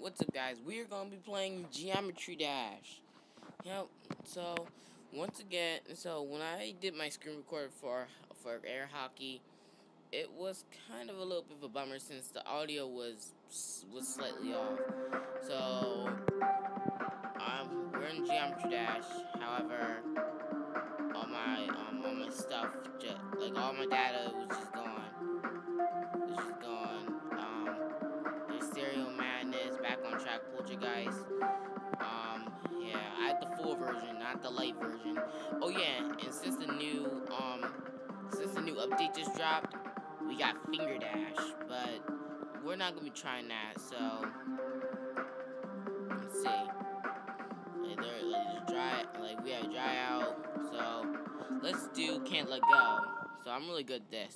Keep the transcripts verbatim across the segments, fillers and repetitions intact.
What's up, guys? We're gonna be playing Geometry Dash. Yep. So once again, so when I did my screen record for for air hockey, it was kind of a little bit of a bummer since the audio was was slightly off. So um, we're in Geometry Dash. However, all my um all my stuff, just like all my data, was just gone. It's just gone. Um, there's Stereo Madness, Back on Track, Poltergeist. Um, yeah, I had the full version, not the light version. Oh yeah, and since the new um, since the new update just dropped, we got Finger Dash, but we're not gonna be trying that. So let's see. Like, there, like just dry, like we have dry out. So let's do Can't Let Go. So I'm really good at this.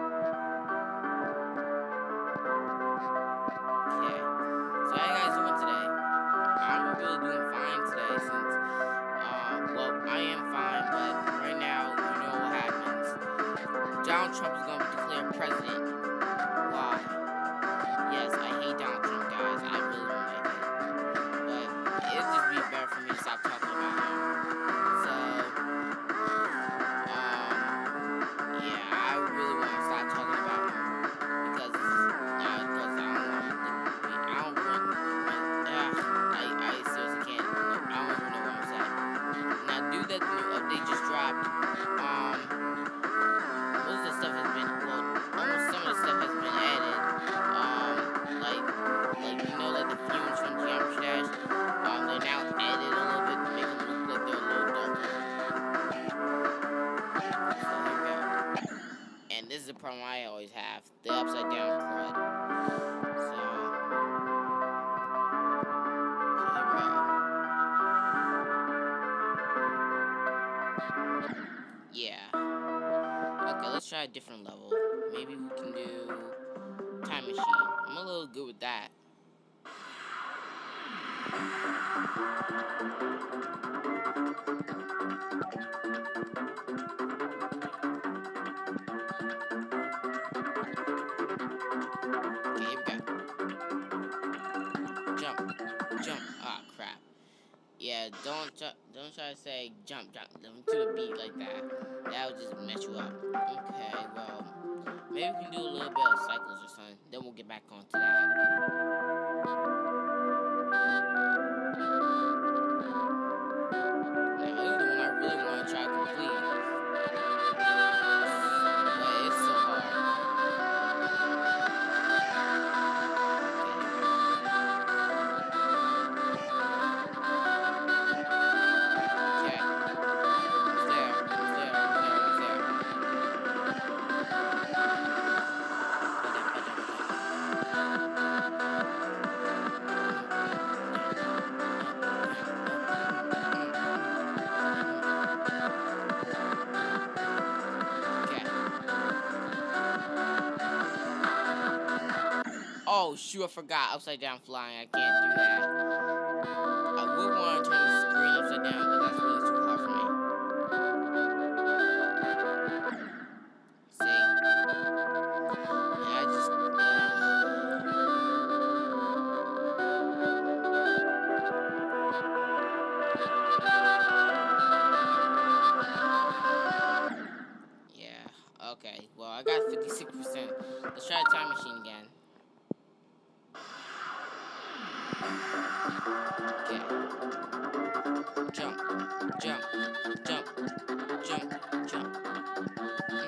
Okay. So how you guys doing today? I'm really doing fine today since, uh, well, I am fine, but right now, you know what happens. Donald Trump is going to be declared president. Why? Yes, I hate Donald Trump, guys. I really don't like it. But it'd just be better for me to stop talking about him. So, um, yeah, I really want to stop talking about him because, uh, because I don't want to, I don't want, uh, I, I seriously can't, I don't even know what I'm saying. Now, due that the new update just dropped, um, most of the stuff has been, well, almost some of the stuff has been added, um, like, like, you know, like the fumes from Geometry Dash, um, they're now added a little bit to make them look like they're a little darker. So, here we go. And this is the problem I always have, the upside down crud. So, yeah. Okay, let's try a different level. Maybe we can do Time Machine. I'm a little good with that. Okay, here we go. Jump, jump. Ah, crap. Yeah, don't try, don't try to say jump, jump, don't do the beat like that. That would just mess you up. Okay, well, maybe we can do a little bit of cycles or something. Then we'll get back onto that. Now, this is the one I really want to try to complete. But it's so hard. Okay. Almost there, almost there, almost there, Oh, shoot, I forgot. Upside down flying. I can't do that. I would want to turn the screen upside down, but that's really too hard for me. See? And I just... Uh, yeah. Okay. Well, I got fifty-six percent. Let's try a Time Machine again. Okay. Jump, jump, jump, jump, jump. Mm.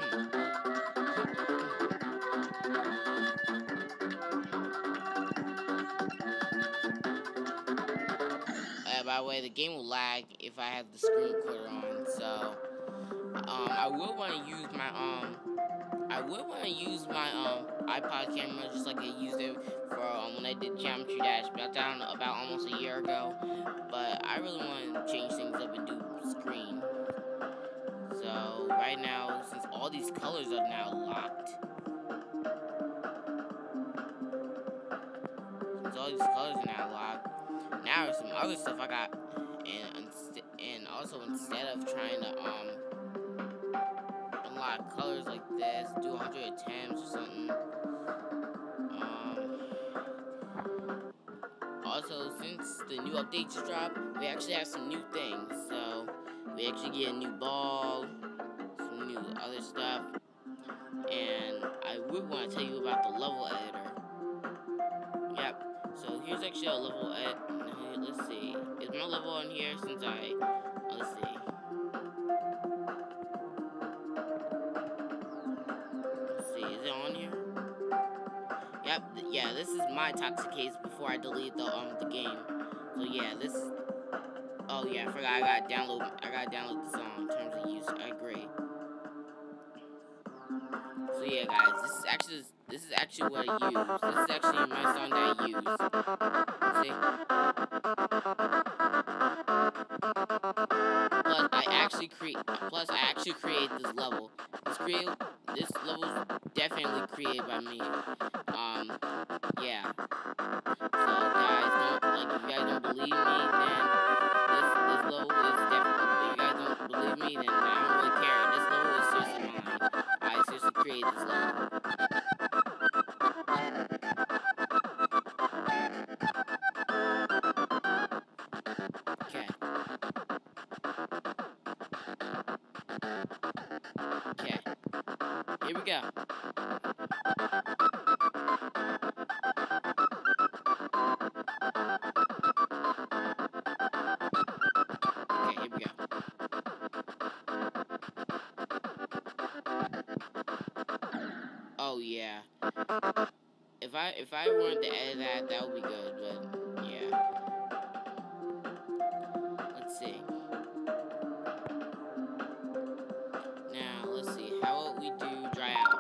Uh, by the way, the game will lag if I have the screen recorder on, so um, I will want to use my um, I will want to use my um iPod camera just like I used it for um, when I did Geometry Dash about down about almost a year ago. But I really want to change things up and do screen. So right now, since all these colors are now locked, since all these colors are now locked, now there's some other stuff I got, and and also instead of trying to um. unlock colors like this, do one hundred attempts or something. Um, also, since the new updates dropped, we actually have some new things. So, we actually get a new ball, some new other stuff, and I would want to tell you about the level editor. Yep. So here's actually a level edit. Let's see. Is my level on here? Since I, let's see. Let's see. Is it on here? Yep. Yeah. This is my toxic case before I delete the um the game. So yeah, this. Oh yeah, I forgot. I gotta download. I gotta download the song. Terms of use. I agree. So yeah, guys, this is actually this is actually what I use. This is actually my song that I use. See? Plus, I actually create. Plus, I actually create this level. This create. This level is definitely created by me. Um, yeah. So guys, don't like if you guys don't believe me, then this this level is definitely. If you guys don't believe me, then I don't really care. This level is seriously mine. I seriously created this level. Okay. Okay. Here we go. Okay, here we go. Oh yeah. If I if I wanted to edit that, that would be good, but yeah. Let's see. Now let's see. How about we do dry out?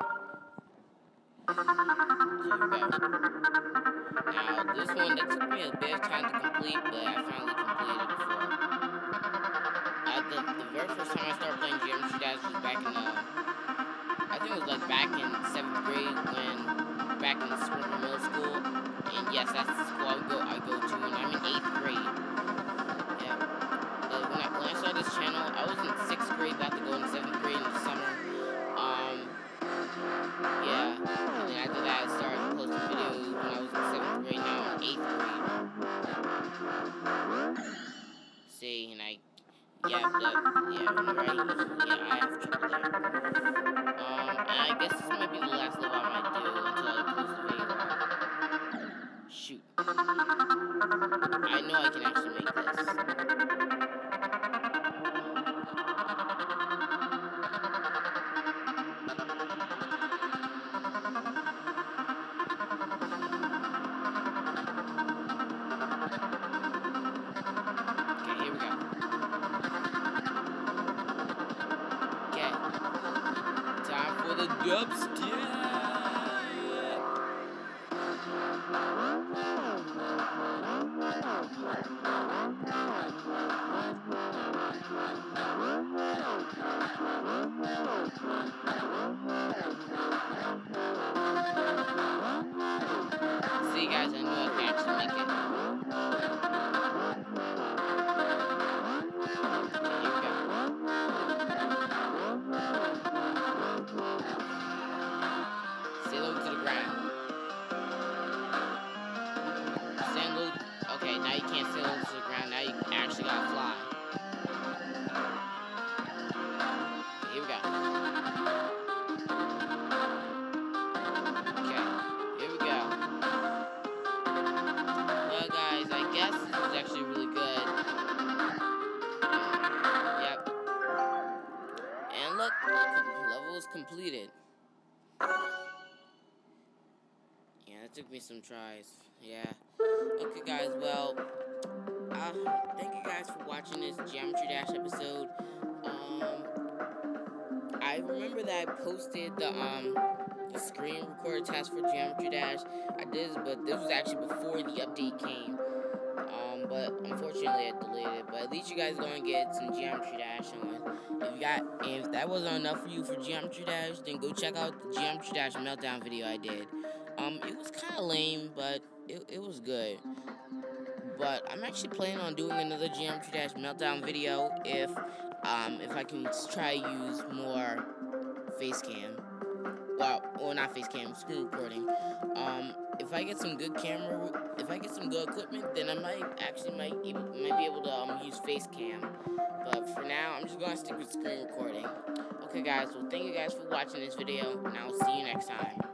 So here we go. Now this one that took me a bit of time to complete, but I finally completed it before. Uh, the the very first time I started playing Geometry Dash was back in uh, I think it was like back in seventh grade when back in Springfield Middle School, and yes, that's the school I go I go to, and I'm in eighth grade. Yeah. Uh, when I when I started this channel, I was in sixth grade, about to go into seventh grade in the summer. Um. Yeah. And then after that, I started posting videos when I was in seventh grade. Now I'm in eighth grade. See, and I. Yeah, the, yeah, right. Yeah, I have trouble there. Um, and I guess this might be the last level I might do until I close the video. Shoot. I know I can actually make this. Okay, here we go. Okay. Time for the dubstep. See, guys, I know I can actually make it. Okay, here we go. Stay low to the ground. Stand low. Okay, now you can't stay low to the ground. Now you actually gotta fly. Here we go. Okay, here we go. Well, guys, I guess this is actually really good. Yep. And look, the level is completed. Yeah, that took me some tries. Yeah. Okay, guys, well, uh, thank you guys for watching this Geometry Dash episode. Um, I remember that I posted the, um, the screen recorder test for Geometry Dash. I did, but this was actually before the update came. Um, but unfortunately I deleted it. But at least you guys are gonna get some Geometry Dash on. If you got, and if that wasn't enough for you for Geometry Dash, then go check out the Geometry Dash meltdown video I did. Um, it was kind of lame, but it it was good. But I'm actually planning on doing another Geometry Dash meltdown video if um if I can try to use more face cam. well, well, not face cam, screen recording. Um, if I get some good camera, if I get some good equipment, then I might actually might might be able to um use face cam. But for now, I'm just gonna stick with screen recording. Okay, guys. Well, thank you guys for watching this video, and I'll see you next time.